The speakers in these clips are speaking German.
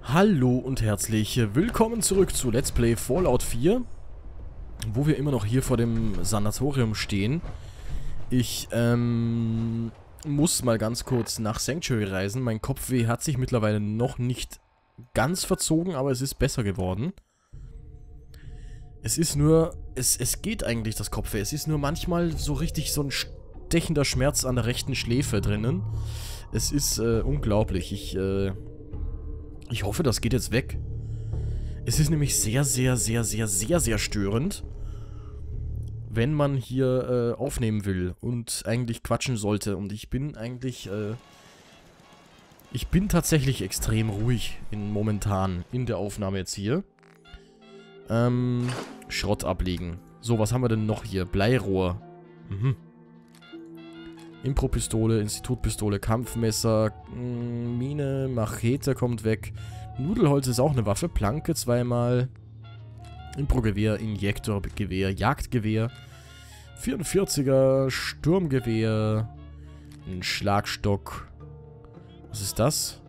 Hallo und herzlich willkommen zurück zu Let's Play Fallout 4, wo wir immer noch hier vor dem Sanatorium stehen. Ich muss mal ganz kurz nach Sanctuary reisen. Mein Kopfweh hat sich mittlerweile noch nicht ganz verzogen, aber es ist besser geworden. Es ist nur, es geht eigentlich das Kopfweh. Es ist nur manchmal so richtig so ein stechender Schmerz an der rechten Schläfe drinnen. Es ist unglaublich. Ich hoffe, das geht jetzt weg. Es ist nämlich sehr störend, wenn man hier aufnehmen will und eigentlich quatschen sollte. Und ich bin eigentlich, ich bin tatsächlich extrem ruhig momentan in der Aufnahme jetzt hier. Schrott ablegen. So, was haben wir denn noch hier? Bleirohr. Impro-Pistole, Institutpistole, Kampfmesser, Mine, Machete kommt weg. Nudelholz ist auch eine Waffe. Planke zweimal. Impro-Gewehr, Injektorgewehr, Jagdgewehr. 44er, Sturmgewehr. Ein Schlagstock. Was ist das?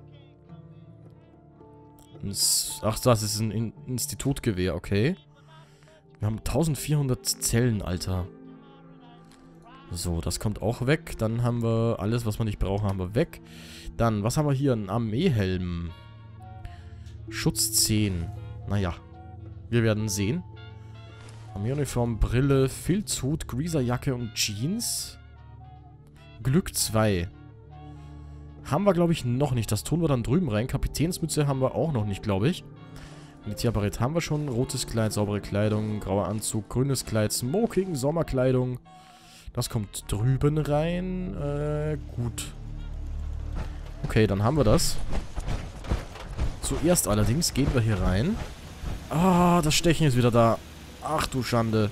Ach, das ist ein Institutgewehr, okay. Wir haben 1400 Zellen, Alter. So, das kommt auch weg. Dann haben wir alles, was wir nicht brauchen, haben wir weg. Dann, was haben wir hier? Ein Armeehelm. Schutz 10. Naja, wir werden sehen. Armeeuniform, Brille, Filzhut, Greaserjacke und Jeans. Glück 2. Haben wir, glaube ich, noch nicht. Das tun wir dann drüben rein. Kapitänsmütze haben wir auch noch nicht, glaube ich. Militärbarett haben wir schon. Rotes Kleid, saubere Kleidung, grauer Anzug, grünes Kleid, Smoking, Sommerkleidung. Das kommt drüben rein. Gut. Okay, dann haben wir das. Zuerst allerdings gehen wir hier rein. Ah, das Stechen ist wieder da. Ach du Schande.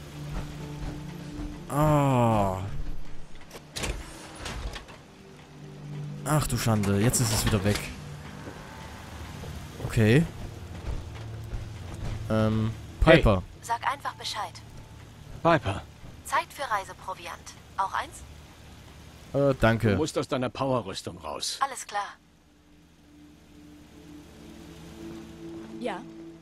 Ah. Ach du Schande. Jetzt ist es wieder weg. Okay. Piper. Hey. Sag einfach Bescheid. Piper. Zeit für Reiseproviant. Auch eins? Danke. Du musst aus deiner Powerrüstung raus. Alles klar. Ja.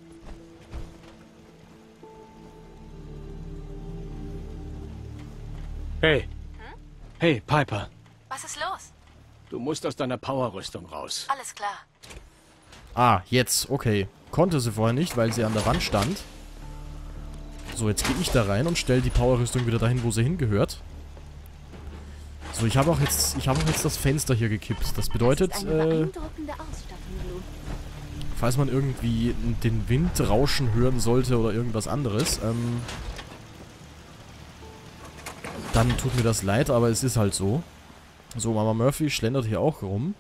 Hey. Hey, Piper. Was ist los? Du musst aus deiner Powerrüstung raus. Alles klar. Ah, jetzt. Okay. Konnte sie vorher nicht, weil sie an der Wand stand. So, jetzt gehe ich da rein und stelle die Powerrüstung wieder dahin, wo sie hingehört. So, ich habe auch jetzt das Fenster hier gekippt. Das bedeutet, falls man irgendwie den Wind rauschen hören sollte oder irgendwas anderes, dann tut mir das leid, aber es ist halt so. So, Mama Murphy schlendert hier auch rum.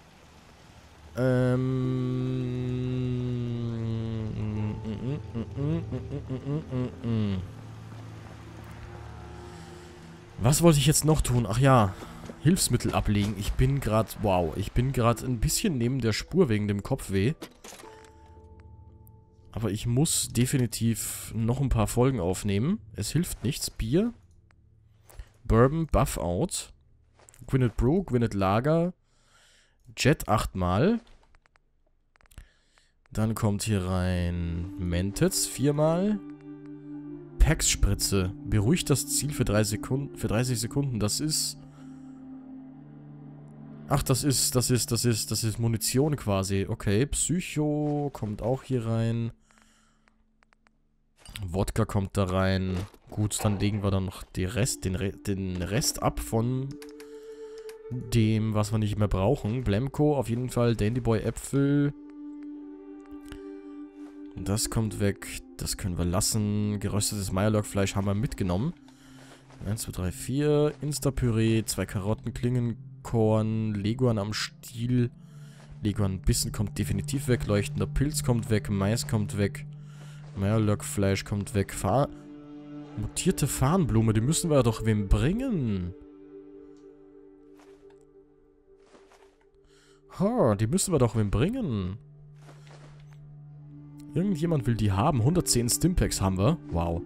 Was wollte ich jetzt noch tun? Ach ja, Hilfsmittel ablegen. Ich bin gerade, wow, ich bin gerade ein bisschen neben der Spur wegen dem Kopfweh. Aber ich muss definitiv noch ein paar Folgen aufnehmen. Es hilft nichts. Bier. Bourbon, Buff Out. Gwyneth Brew, Gwyneth Lager. Jet 8-mal. Dann kommt hier rein Mentets 4-mal. Pax-Spritze. Beruhigt das Ziel für 30 Sekunden. Das ist... Ach, das ist Munition quasi. Okay, Psycho kommt auch hier rein. Wodka kommt da rein. Gut, dann legen wir dann noch den Rest ab von dem, was wir nicht mehr brauchen. Blemco auf jeden Fall. Dandyboy Äpfel. Das kommt weg. Das können wir lassen. Geröstetes Meierlock-Fleisch haben wir mitgenommen. 1, 2, 3, 4. Instapüree. 2 Karotten, Klingenkorn. Leguan am Stiel. Leguan-Bissen kommt definitiv weg. Leuchtender Pilz kommt weg. Mais kommt weg. Meierlock-Fleisch kommt weg. Mutierte Farnblume. Die müssen wir doch wem bringen. Die müssen wir doch wem bringen. Irgendjemand will die haben. 110 Stimpaks haben wir. Wow.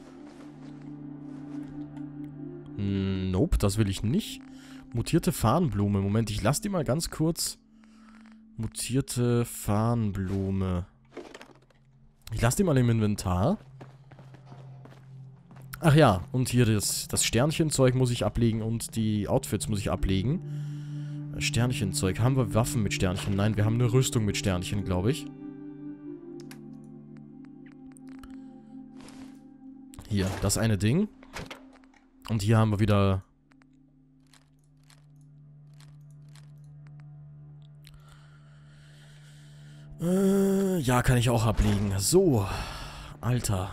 Nope, das will ich nicht. Mutierte Farnblume. Moment, ich lasse die mal ganz kurz. Mutierte Farnblume. Ich lasse die mal im Inventar. Ach ja, und hier das Sternchenzeug muss ich ablegen und die Outfits muss ich ablegen. Sternchenzeug. Haben wir Waffen mit Sternchen? Nein, wir haben eine Rüstung mit Sternchen, glaube ich. Hier, das eine Ding. Und hier haben wir wieder... ja, kann ich auch ablegen. So, Alter.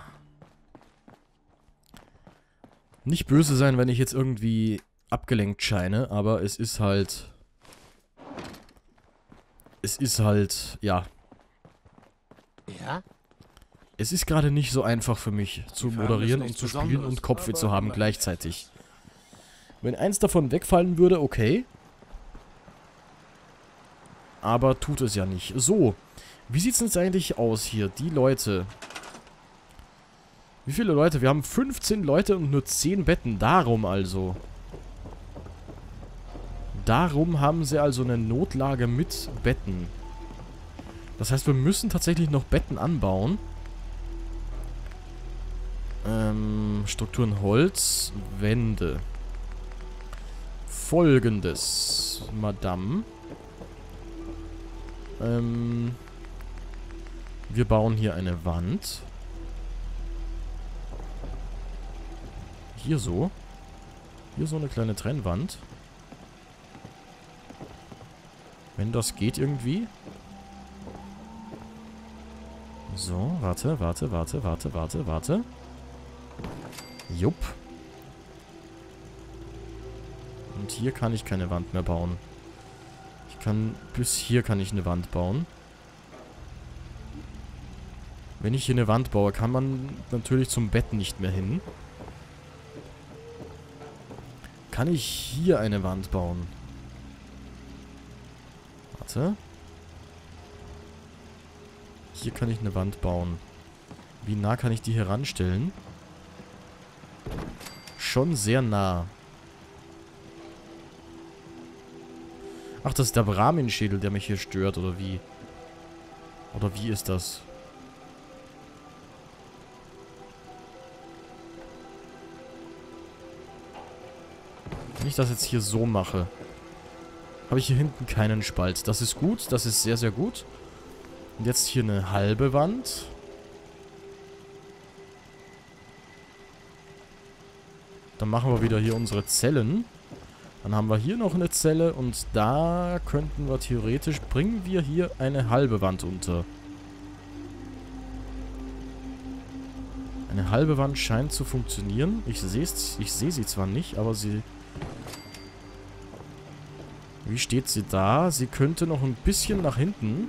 Nicht böse sein, wenn ich jetzt irgendwie abgelenkt scheine, aber es ist halt... ja. Ja? Es ist gerade nicht so einfach für mich, zu moderieren und zu spielen und Kopfweh zu haben gleichzeitig. Wenn eins davon wegfallen würde, okay. Aber tut es ja nicht. So, wie sieht es jetzt eigentlich aus hier? Die Leute. Wie viele Leute? Wir haben 15 Leute und nur 10 Betten. Darum also. Darum haben sie also eine Notlage mit Betten. Das heißt, wir müssen tatsächlich noch Betten anbauen. Strukturen Holz, Wände. Folgendes, Madame. Wir bauen hier eine Wand. Hier so. Hier so eine kleine Trennwand. Wenn das geht irgendwie. So, warte. Jupp. Und hier kann ich keine Wand mehr bauen. Bis hier kann ich eine Wand bauen. Wenn ich hier eine Wand baue, kann man natürlich zum Bett nicht mehr hin. Kann ich hier eine Wand bauen? Warte. Hier kann ich eine Wand bauen. Wie nah kann ich die hier ranstellen? Schon sehr nah. Ach, das ist der Brahmin-Schädel, der mich hier stört, oder wie? Oder wie ist das? Wenn ich das jetzt hier so mache, habe ich hier hinten keinen Spalt. Das ist gut, das ist sehr, sehr gut. Und jetzt hier eine halbe Wand. Dann machen wir wieder hier unsere Zellen. Dann haben wir hier noch eine Zelle und da könnten wir theoretisch... Bringen wir hier eine halbe Wand unter. Eine halbe Wand scheint zu funktionieren. Ich sehe sie zwar nicht, aber sie... Wie steht sie da? Sie könnte noch ein bisschen nach hinten.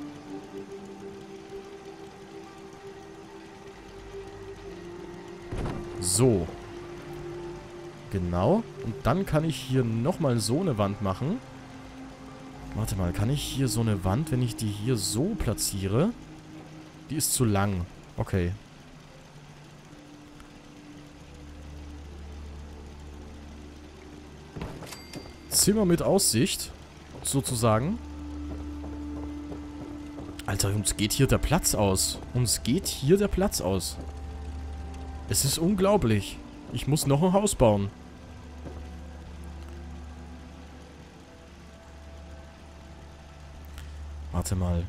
So. Genau. Und dann kann ich hier nochmal so eine Wand machen. Warte mal, kann ich hier so eine Wand, wenn ich die hier so platziere? Die ist zu lang. Okay. Zimmer mit Aussicht, sozusagen. Alter, uns geht hier der Platz aus. Es ist unglaublich. Ich muss noch ein Haus bauen. Warte mal.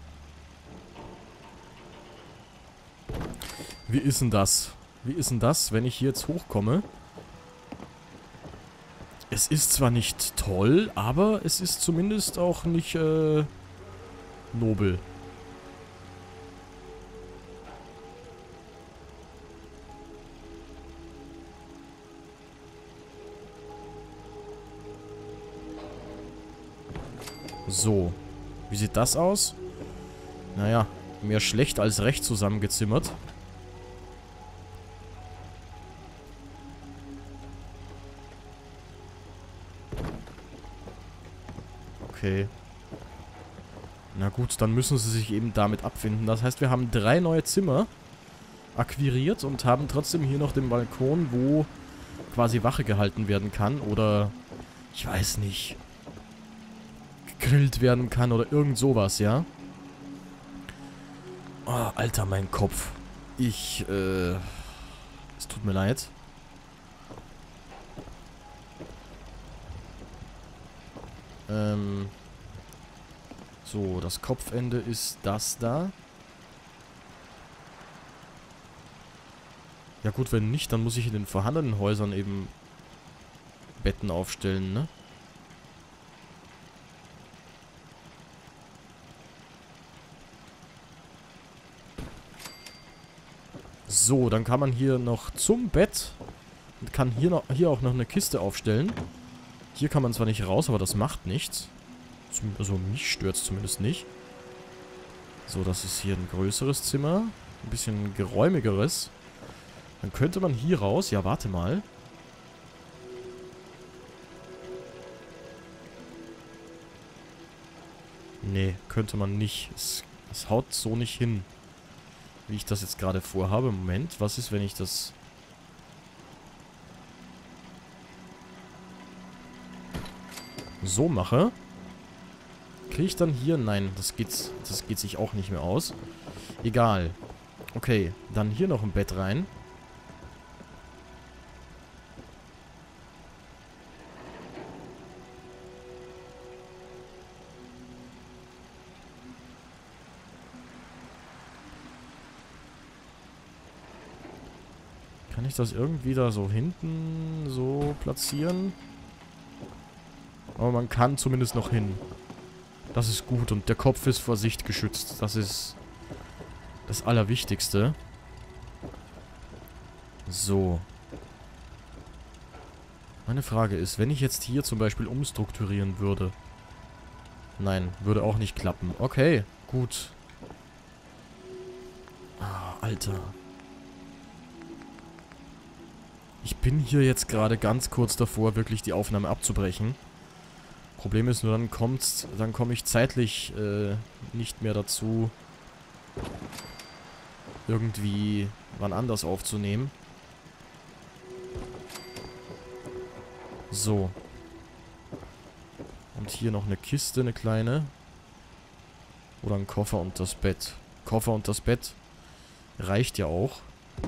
Wie ist denn das? Wenn ich hier jetzt hochkomme? Es ist zwar nicht toll, aber es ist zumindest auch nicht, nobel. So. Wie sieht das aus? Naja, mehr schlecht als recht zusammengezimmert. Okay. Na gut, dann müssen sie sich eben damit abfinden. Das heißt, wir haben 3 neue Zimmer akquiriert und haben trotzdem hier noch den Balkon, wo quasi Wache gehalten werden kann. Oder, ich weiß nicht, gegrillt werden kann oder irgend sowas, ja. Oh, Alter, mein Kopf. Es tut mir leid. So, das Kopfende ist das da. Ja gut, wenn nicht, dann muss ich in den vorhandenen Häusern eben Betten aufstellen, ne? So, dann kann man hier noch zum Bett und kann hier auch noch eine Kiste aufstellen. Hier kann man zwar nicht raus, aber das macht nichts. Also mich stört es zumindest nicht. So, das ist hier ein größeres Zimmer. Ein bisschen geräumigeres. Dann könnte man hier raus. Ja, warte mal. Nee, könnte man nicht. Es haut so nicht hin, wie ich das jetzt gerade vorhabe. Moment, was ist, wenn ich das... so mache? Kriege ich dann hier... Nein, das geht sich auch nicht mehr aus. Egal. Okay, dann hier noch ein Bett rein. Kann ich das irgendwie da so hinten so platzieren? Aber man kann zumindest noch hin. Das ist gut und der Kopf ist vor Sicht geschützt. Das ist das Allerwichtigste. So. Meine Frage ist, wenn ich jetzt hier zum Beispiel umstrukturieren würde. Nein, würde auch nicht klappen. Okay, gut. Ah, Alter. Ich bin hier jetzt gerade ganz kurz davor, wirklich die Aufnahme abzubrechen. Problem ist nur, dann komme ich zeitlich nicht mehr dazu, irgendwie wann anders aufzunehmen. So. Und hier noch eine Kiste, eine kleine. Oder ein Koffer und das Bett. Koffer und das Bett reicht ja auch.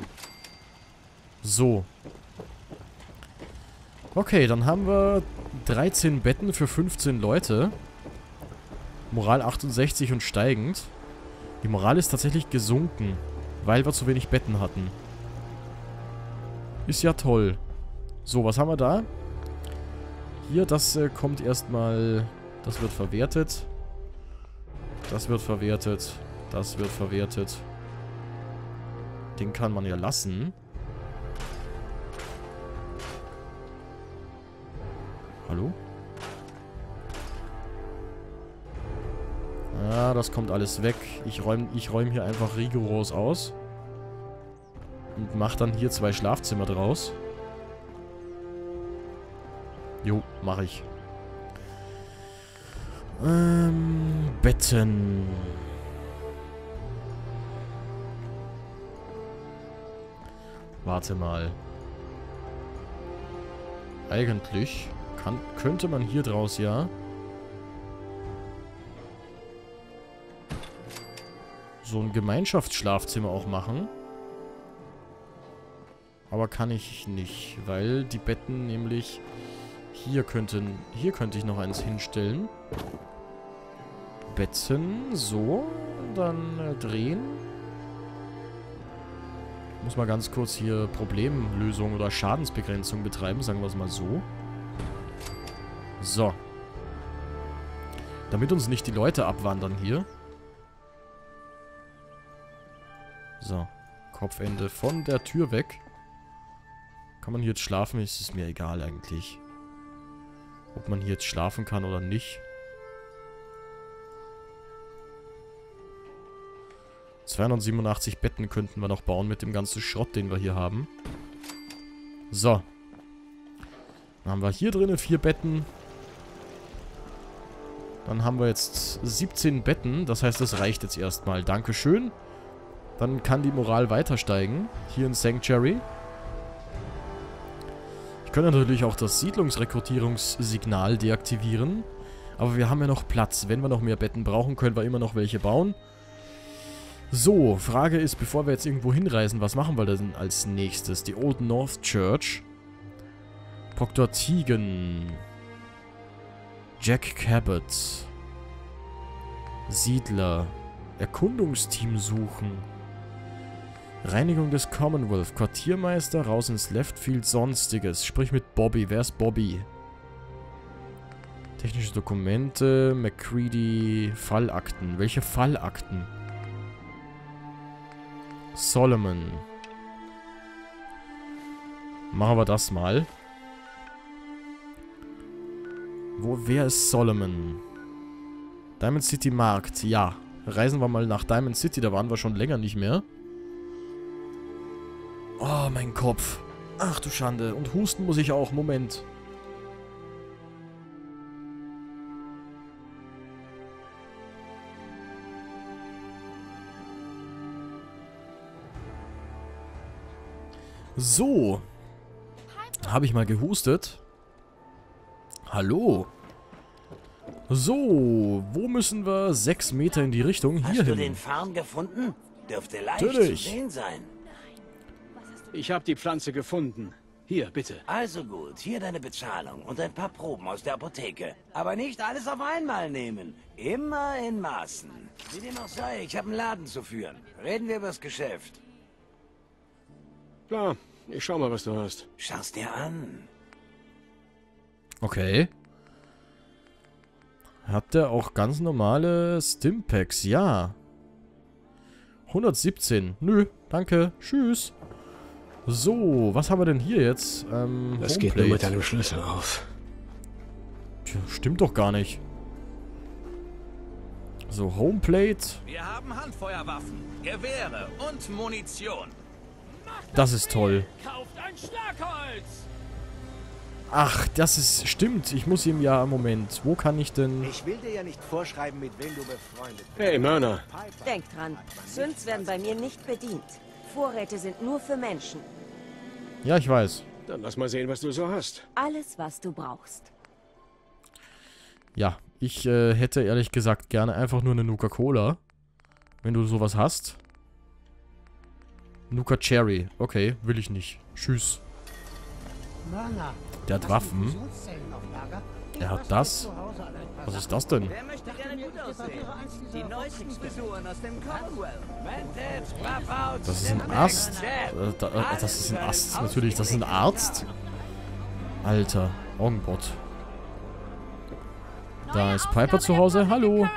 So. Okay, dann haben wir 13 Betten für 15 Leute. Moral 68 und steigend. Die Moral ist tatsächlich gesunken, weil wir zu wenig Betten hatten. Ist ja toll. So, was haben wir da? Hier, das kommt erstmal... Das wird verwertet. Das wird verwertet. Das wird verwertet. Den kann man ja lassen. Hallo? Ah, das kommt alles weg. Ich räum hier einfach rigoros aus. Und mach dann hier 2 Schlafzimmer draus. Jo, mach ich. Betten. Warte mal. Eigentlich könnte man hier draus ja so ein Gemeinschaftsschlafzimmer auch machen. Aber kann ich nicht, weil die Betten nämlich hier könnte ich noch eins hinstellen. Betten, so, dann drehen. Ich muss mal ganz kurz hier Problemlösung oder Schadensbegrenzung betreiben, sagen wir es mal so. So. Damit uns nicht die Leute abwandern hier. So. Kopfende von der Tür weg. Kann man hier jetzt schlafen? Ist es mir egal eigentlich. Ob man hier jetzt schlafen kann oder nicht. 287 Betten könnten wir noch bauen mit dem ganzen Schrott, den wir hier haben. So. Dann haben wir hier drinnen 4 Betten. Dann haben wir jetzt 17 Betten. Das heißt, das reicht jetzt erstmal. Dankeschön. Dann kann die Moral weiter steigen. Hier in Sanctuary. Ich könnte natürlich auch das Siedlungsrekrutierungssignal deaktivieren. Aber wir haben ja noch Platz. Wenn wir noch mehr Betten brauchen, können wir immer noch welche bauen. So, Frage ist, bevor wir jetzt irgendwo hinreisen, was machen wir denn als nächstes? Die Old North Church. Proctor Tegan. Jack Cabot. Siedler. Erkundungsteam suchen. Reinigung des Commonwealth. Quartiermeister, raus ins Leftfield, Sonstiges. Sprich mit Bobby. Wer ist Bobby? Technische Dokumente. McCready. Fallakten. Welche Fallakten? Solomon. Machen wir das mal. Wer ist Solomon? Diamond City Markt. Ja. Reisen wir mal nach Diamond City. Da waren wir schon länger nicht mehr. Oh, mein Kopf. Ach du Schande. Und husten muss ich auch. Moment. So. Habe ich mal gehustet. Hallo. So. Wo müssen wir? 6 Meter in die Richtung. Hier Hast du hin. den Farn gefunden? Dürfte leicht Natürlich. zu sehen sein. Ich habe die Pflanze gefunden. Hier, bitte. Also gut, hier deine Bezahlung und ein paar Proben aus der Apotheke. Aber nicht alles auf einmal nehmen. Immer in Maßen. Wie dem auch sei, ich habe einen Laden zu führen. Reden wir über das Geschäft. Klar, ich schau mal, was du hast. Schau's dir an. Okay. Hat der auch ganz normale Stimpaks? Ja. 117. Nö, danke. Tschüss. So, was haben wir denn hier jetzt? Das geht nur mit Homeplate. einem Schlüssel auf. Tja, stimmt doch gar nicht. So, Homeplate. Wir haben Handfeuerwaffen, Gewehre und Munition. Das ist toll. Kauft ein Schlagholz! Ach, das ist... Stimmt, ich muss ihm ja... Moment, wo kann ich denn... Ich will dir ja nicht vorschreiben, mit wem du befreundet bist. Hey, Mörner. Denk dran, Synths werden bei mir nicht bedient. Vorräte sind nur für Menschen. Ja, ich weiß. Dann lass mal sehen, was du so hast. Alles, was du brauchst. Ja, ich hätte ehrlich gesagt gerne einfach nur eine Nuka-Cola. Wenn du sowas hast. Nuka Cherry. Okay, will ich nicht. Tschüss. Der hat Waffen. Er hat das. Was ist das denn? Wer möchte gerne gut aussehen? Die neuesten Frisuren aus dem Commonwealth. Das ist ein Ast. Das ist ein Ast. Natürlich, das ist ein Arzt. Alter, Augenbot. Da ist Piper zu Hause. Hallo.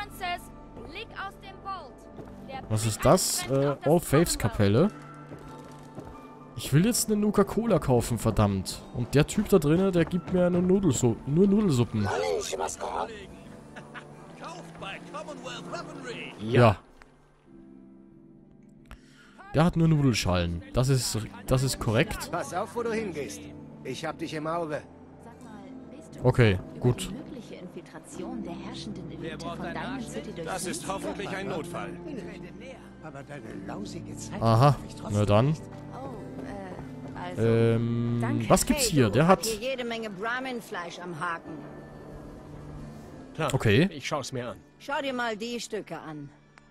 Was ist das? All Faiths Kapelle. Ich will jetzt eine Nuka-Cola kaufen, verdammt. Und der Typ da drinnen, der gibt mir nur Nudelsuppen. Kauft bei Commonwealth Weaponry. Ja. Der hat nur Nudelschalen. Das ist korrekt. Pass auf, wo du hingehst. Ich hab dich im Auge. Sag mal, weißt du, Okay, über gut. die mögliche Infiltration der herrschenden Wer Elite braucht von ein Diamond City durch Das ist Synths? hoffentlich ein Notfall. Aber deine lausige Zeit... Aha, na dann. Oh, also, Danke. Was gibt's hier? Der hat... hier jede Menge Brahmin-Fleisch am Haken. Klar, Okay. ich schau's mir an. Schau dir mal die Stücke an.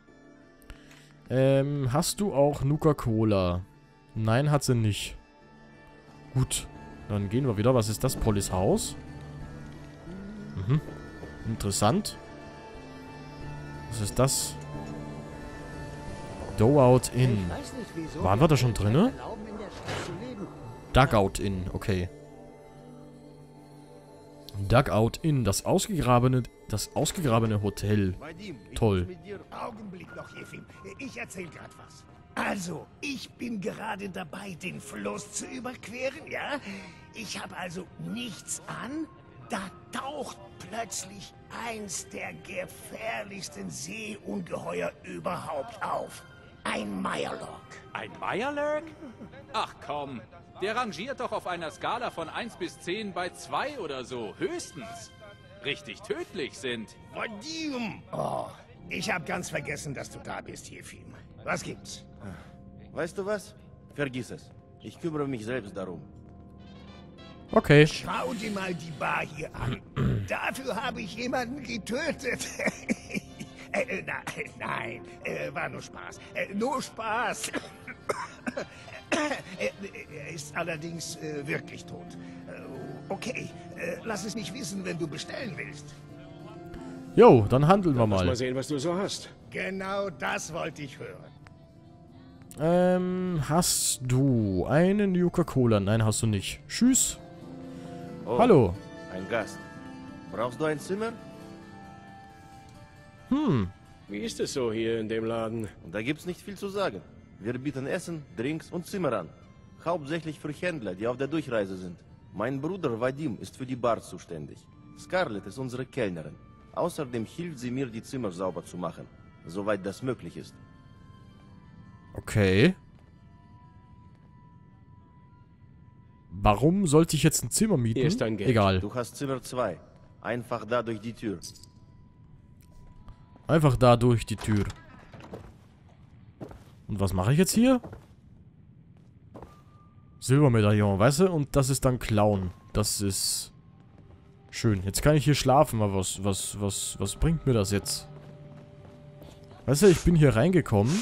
Hast du auch Nuka-Cola? Nein, hat sie nicht. Gut, dann gehen wir wieder. Was ist das? Pollys Haus? Mhm. Interessant. Was ist das? Dowout Inn. Ich weiß nicht, wieso Waren wir da schon drinne? erlauben, in der Stadt zu leben. Dugout Inn, okay. Dugout Inn, das ausgegrabene Hotel. Toll. Augenblick noch, Jefim. Ich erzähl grad was. Also, ich bin gerade dabei, den Fluss zu überqueren, ja? Ich habe also nichts an. Da taucht plötzlich eins der gefährlichsten Seeungeheuer überhaupt auf. Ein Mirelurk. Ein Mirelurk? Ach komm, der rangiert doch auf einer Skala von 1 bis 10 bei 2 oder so, höchstens. Richtig tödlich sind. Vadium! Oh, ich habe ganz vergessen, dass du da bist, Jefim. Was gibt's? Weißt du was? Vergiss es. Ich kümmere mich selbst darum. Okay. Schau dir mal die Bar hier an. Dafür habe ich jemanden getötet. Nein, war nur Spaß. Nur Spaß. Er ist allerdings wirklich tot. Okay, lass es mich wissen, wenn du bestellen willst. Jo, dann handeln wir Lass mal. mal sehen, was du so hast. Genau das wollte ich hören. Hast du eine Nuka-Cola? Nein, hast du nicht. Tschüss. Oh, Hallo. ein Gast. Brauchst du ein Zimmer? Wie ist es so hier in dem Laden? Und da gibt's nicht viel zu sagen. Wir bieten Essen, Drinks und Zimmer an. Hauptsächlich für Händler, die auf der Durchreise sind. Mein Bruder Vadim ist für die Bar zuständig. Scarlett ist unsere Kellnerin. Außerdem hilft sie mir, die Zimmer sauber zu machen, soweit das möglich ist. Okay. Warum sollte ich jetzt ein Zimmer mieten? Hier ist dein Geld. Egal. Du hast Zimmer 2. Einfach da durch die Tür. Einfach da durch die Tür. Und was mache ich jetzt hier? Silbermedaillon, weißt du? Und das ist dann Klauen. Das ist schön. Jetzt kann ich hier schlafen, aber was bringt mir das jetzt? Weißt du, ich bin hier reingekommen.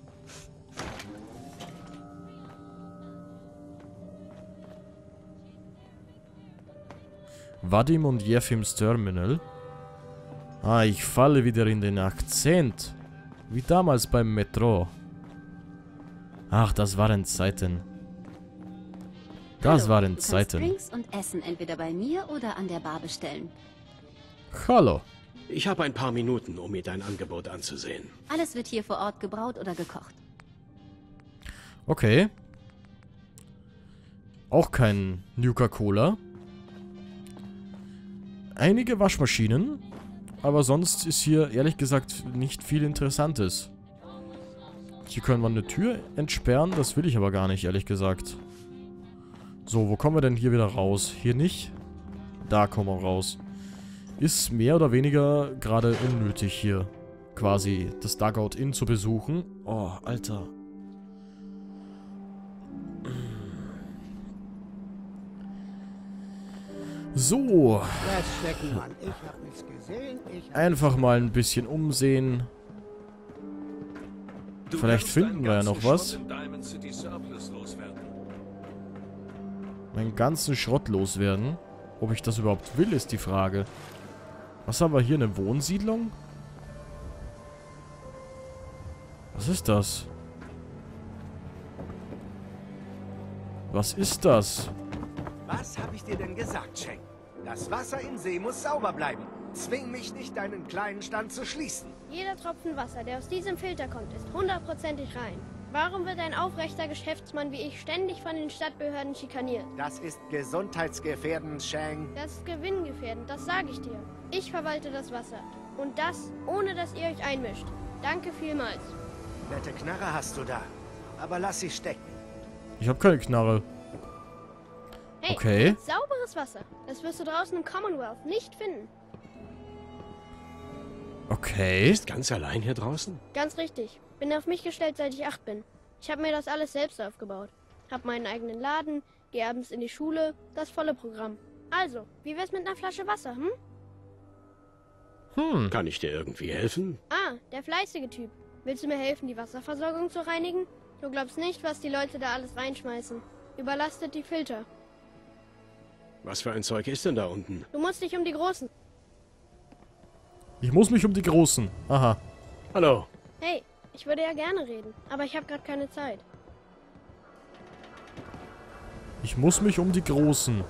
Vadim und Jefims Terminal. Ah, ich falle wieder in den Akzent. Wie damals beim Metro. Ach, das waren Zeiten. Das Hallo, waren du kannst Zeiten. Drinks und Essen entweder bei mir oder an der Bar bestellen. Hallo. Ich habe ein paar Minuten, um mir dein Angebot anzusehen. Alles wird hier vor Ort gebraut oder gekocht. Okay. Auch kein Nuka-Cola. Einige Waschmaschinen. Aber sonst ist hier, ehrlich gesagt, nicht viel Interessantes. Hier können wir eine Tür entsperren. Das will ich aber gar nicht, ehrlich gesagt. So, wo kommen wir denn hier wieder raus? Hier nicht? Da kommen wir raus. Ist mehr oder weniger gerade unnötig hier. Quasi das Dugout Inn zu besuchen. Oh, Alter. So. Lass stecken, Mann. Ich hab nichts gesehen. Einfach mal ein bisschen umsehen. Vielleicht finden wir ja noch was. Meinen ganzen Schrott loswerden. Ob ich das überhaupt will, ist die Frage. Was haben wir hier? Eine Wohnsiedlung? Was ist das? Was ist das? Was habe ich dir denn gesagt, Schenk? Das Wasser im See muss sauber bleiben. Zwing mich nicht, deinen kleinen Stand zu schließen. Jeder Tropfen Wasser, der aus diesem Filter kommt, ist 100%ig rein. Warum wird ein aufrechter Geschäftsmann wie ich ständig von den Stadtbehörden schikaniert? Das ist gesundheitsgefährdend, Shang. Das ist gewinngefährdend, das sage ich dir. Ich verwalte das Wasser. Und das, ohne dass ihr euch einmischt. Danke vielmals. Nette Knarre hast du da. Aber lass sie stecken. Ich habe keine Knarre. Hey, Okay. sauberes Wasser. Das wirst du draußen im Commonwealth nicht finden. Okay. Ist ganz allein hier draußen? Ganz richtig. Bin auf mich gestellt, seit ich 8 bin. Ich habe mir das alles selbst aufgebaut. Hab meinen eigenen Laden, geh abends in die Schule, das volle Programm. Also, wie wär's mit einer Flasche Wasser, Kann ich dir irgendwie helfen? Ah, der fleißige Typ. Willst du mir helfen, die Wasserversorgung zu reinigen? Du glaubst nicht, was die Leute da alles reinschmeißen. Überlastet die Filter. Was für ein Zeug ist denn da unten? Du musst dich um die Großen... Ich muss mich um die Großen. Aha. Hallo. Hey, ich würde ja gerne reden, aber ich habe gerade keine Zeit. Ich muss mich um die Großen.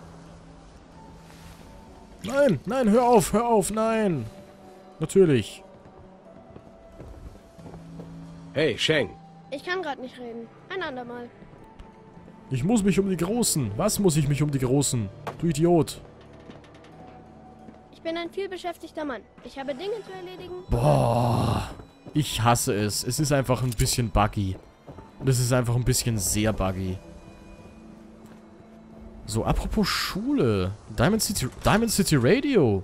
Nein, nein, hör auf, nein. Natürlich. Hey, Sheng. Ich kann gerade nicht reden. Ein andermal. Ich muss mich um die Großen. Was muss ich mich um die Großen? Du Idiot. Ich bin ein vielbeschäftigter Mann. Ich habe Dinge zu erledigen. Boah. Ich hasse es. Es ist einfach ein bisschen buggy. Und es ist einfach ein bisschen sehr buggy. So, apropos Schule. Diamond City Radio.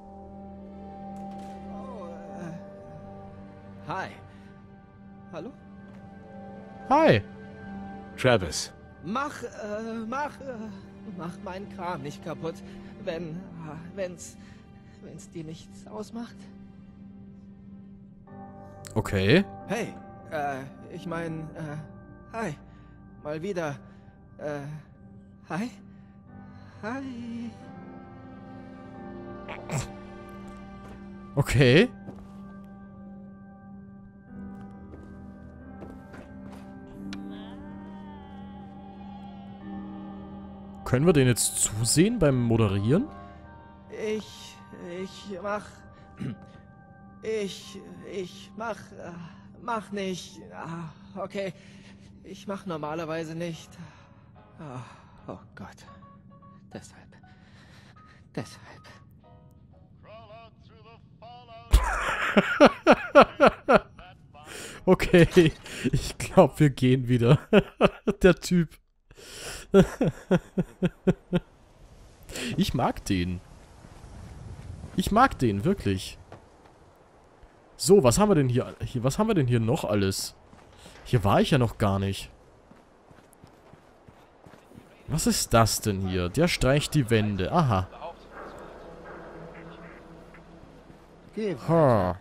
Hi. Hallo? Hi. Travis. Mach meinen Kram nicht kaputt, wenn's dir nichts ausmacht. Okay. Hey, ich mein, hi. Mal wieder, hi? Hi. Okay. Können wir den jetzt zusehen beim Moderieren? Mach nicht. Okay. Ich mach normalerweise nicht. Oh Gott. Deshalb. Okay, ich glaube, wir gehen wieder. Der Typ. Ich mag den. Ich mag den, wirklich. So, was haben wir denn hier? Was haben wir denn hier noch alles? Hier war ich ja noch gar nicht. Was ist das denn hier? Der streicht die Wände. Aha. Ha.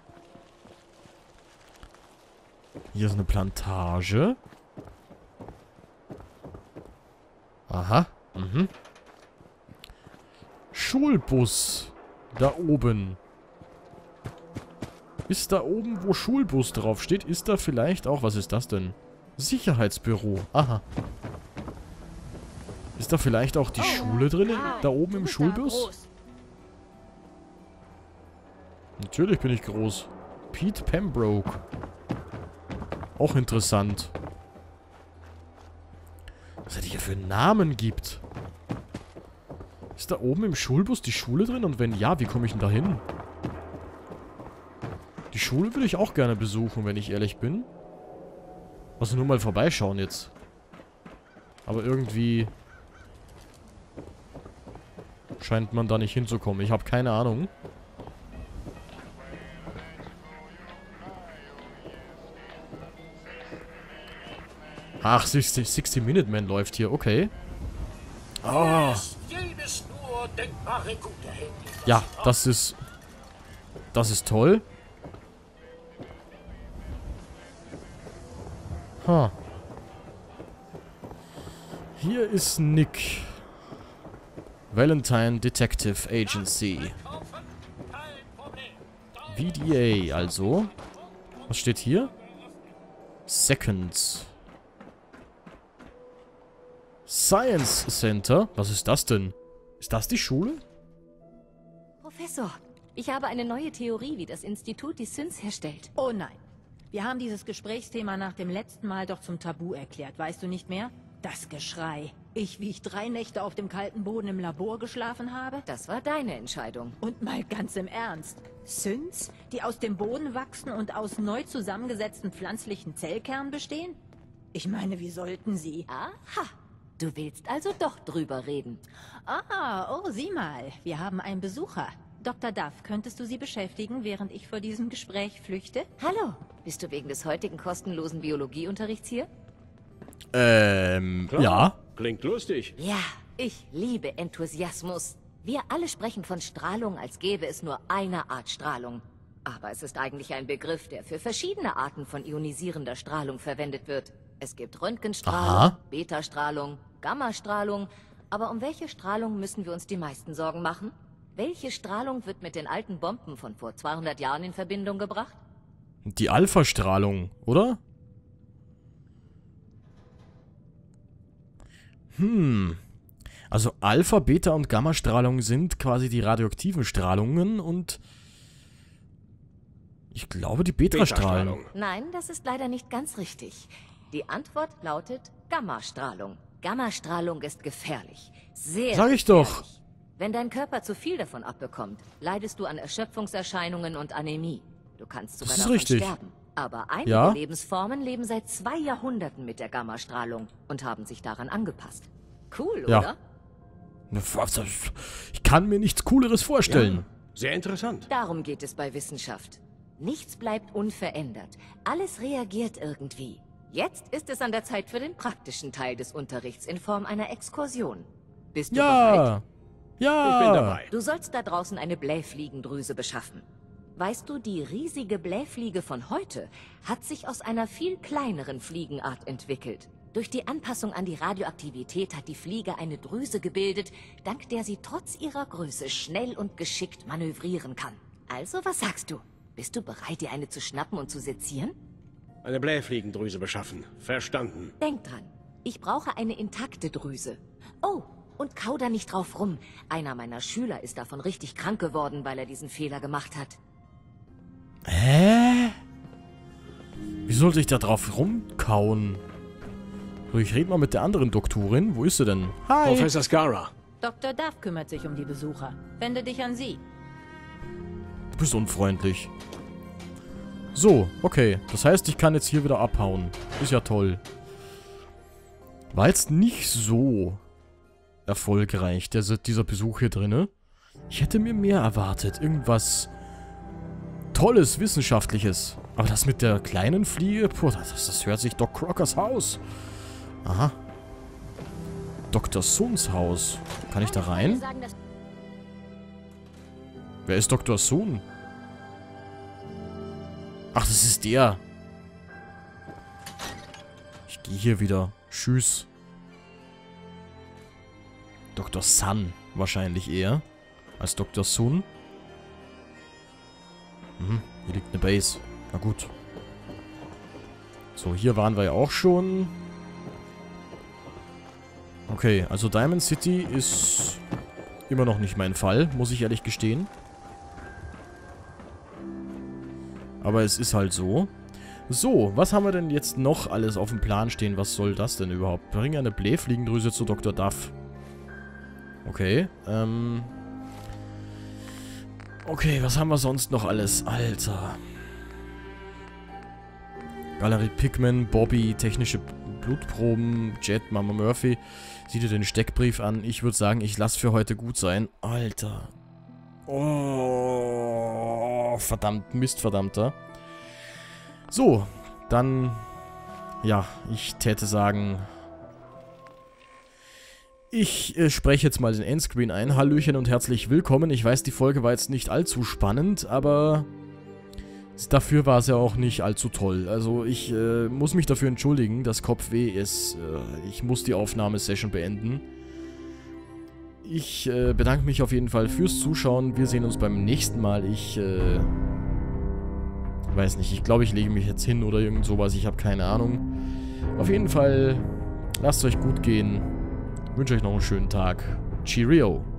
Hier ist eine Plantage. Aha. Mhm. Schulbus. Da oben. Ist da oben, wo Schulbus draufsteht, ist da vielleicht auch... Was ist das denn? Sicherheitsbüro. Aha. Ist da vielleicht auch die Schule drin? Da oben im Schulbus? Natürlich bin ich groß. Pete Pembroke. Auch interessant. Was es hier für Namen gibt. Ist da oben im Schulbus die Schule drin? Und wenn ja, wie komme ich denn da hin? Die Schule würde ich auch gerne besuchen, wenn ich ehrlich bin. Also nur mal vorbeischauen jetzt. Aber irgendwie... scheint man da nicht hinzukommen. Ich habe keine Ahnung. Ach, 60 Minute Man läuft hier. Okay. Oh. Ja, das ist toll. Ha. Hier ist Nick. Valentine Detective Agency. VDA, also. Was steht hier? Seconds. Science Center? Was ist das denn? Ist das die Schule? Professor, ich habe eine neue Theorie, wie das Institut die Synths herstellt. Oh nein. Wir haben dieses Gesprächsthema nach dem letzten Mal doch zum Tabu erklärt, weißt du nicht mehr? Das Geschrei. Ich, wie ich 3 Nächte auf dem kalten Boden im Labor geschlafen habe? Das war deine Entscheidung. Und mal ganz im Ernst. Synths, die aus dem Boden wachsen und aus neu zusammengesetzten pflanzlichen Zellkernen bestehen? Ich meine, wie sollten sie? Aha. Du willst also doch drüber reden. Oh, sieh mal. Wir haben einen Besucher. Dr. Duff, könntest du sie beschäftigen, während ich vor diesem Gespräch flüchte? Hallo. Bist du wegen des heutigen kostenlosen Biologieunterrichts hier? Klar. Ja. Klingt lustig. Ja, ich liebe Enthusiasmus. Wir alle sprechen von Strahlung, als gäbe es nur eine Art Strahlung. Aber es ist eigentlich ein Begriff, der für verschiedene Arten von ionisierender Strahlung verwendet wird. Es gibt Röntgenstrahlung, Betastrahlung, Gammastrahlung. Aber um welche Strahlung müssen wir uns die meisten Sorgen machen? Welche Strahlung wird mit den alten Bomben von vor 200 Jahren in Verbindung gebracht? Die Alpha-Strahlung, oder? Also Alpha, Beta und Gamma-Strahlung sind quasi die radioaktiven Strahlungen und ich glaube die Beta-Strahlung. Nein, das ist leider nicht ganz richtig. Die Antwort lautet Gammastrahlung. Gammastrahlung ist gefährlich. Sehr Sag ich doch. Wenn dein Körper zu viel davon abbekommt, leidest du an Erschöpfungserscheinungen und Anämie. Du kannst sogar davon sterben. Aber einige Lebensformen leben seit 2 Jahrhunderten mit der Gammastrahlung und haben sich daran angepasst. Cool, oder? Ich kann mir nichts Cooleres vorstellen. Ja, sehr interessant. Darum geht es bei Wissenschaft. Nichts bleibt unverändert. Alles reagiert irgendwie. Jetzt ist es an der Zeit für den praktischen Teil des Unterrichts in Form einer Exkursion. Bist du bereit? Ja. Ich bin dabei. Du sollst da draußen eine Blähfliegendrüse beschaffen. Weißt du, die riesige Blähfliege von heute hat sich aus einer viel kleineren Fliegenart entwickelt. Durch die Anpassung an die Radioaktivität hat die Fliege eine Drüse gebildet, dank der sie trotz ihrer Größe schnell und geschickt manövrieren kann. Also, was sagst du? Bist du bereit, dir eine zu schnappen und zu sezieren? Eine Blähfliegendrüse beschaffen. Verstanden. Denk dran, ich brauche eine intakte Drüse. Oh, und kau da nicht drauf rum. Einer meiner Schüler ist davon richtig krank geworden, weil er diesen Fehler gemacht hat. Hä? Wie sollte ich da drauf rumkauen? So, ich rede mal mit der anderen Doktorin. Wo ist sie denn? Hi! Professor Skara. Dr. Duff kümmert sich um die Besucher. Wende dich an sie. Du bist unfreundlich. So, okay. Das heißt, ich kann jetzt hier wieder abhauen. Ist ja toll. War jetzt nicht so erfolgreich, dieser Besuch hier drinne. Ich hätte mir mehr erwartet. Irgendwas Tolles, Wissenschaftliches. Aber das mit der kleinen Fliege, puh, das hört sich Doc Crockers Haus. Aha. Dr. Suns Haus. Kann ich da rein? Wer ist Dr. Sun? Ach, das ist der. Ich gehe hier wieder. Tschüss. Dr. Sun wahrscheinlich eher als Dr. Sun. Hier liegt eine Base. Na gut. So, hier waren wir ja auch schon. Okay, also Diamond City ist immer noch nicht mein Fall, muss ich ehrlich gestehen. Aber es ist halt so. So, was haben wir denn jetzt noch alles auf dem Plan stehen? Was soll das denn überhaupt? Bringe eine Blähfliegendrüse zu Dr. Duff. Okay, okay, was haben wir sonst noch alles? Alter. Galerie Pigman, Bobby, technische Blutproben, Jet, Mama Murphy. Sieh dir den Steckbrief an. Ich würde sagen, ich lasse für heute gut sein. Alter. Oh, verdammt, Mistverdammter. So, dann, ja, ich täte sagen, ich spreche jetzt mal den Endscreen ein. Hallöchen und herzlich willkommen. Ich weiß, die Folge war jetzt nicht allzu spannend, aber dafür war es ja auch nicht allzu toll. Also ich muss mich dafür entschuldigen, dass Kopfweh ist. Ich muss die Aufnahmesession beenden. Ich bedanke mich auf jeden Fall fürs Zuschauen. Wir sehen uns beim nächsten Mal. Ich weiß nicht, ich glaube, ich lege mich jetzt hin oder irgend sowas. Ich habe keine Ahnung. Auf jeden Fall, lasst es euch gut gehen. Ich wünsche euch noch einen schönen Tag. Cheerio.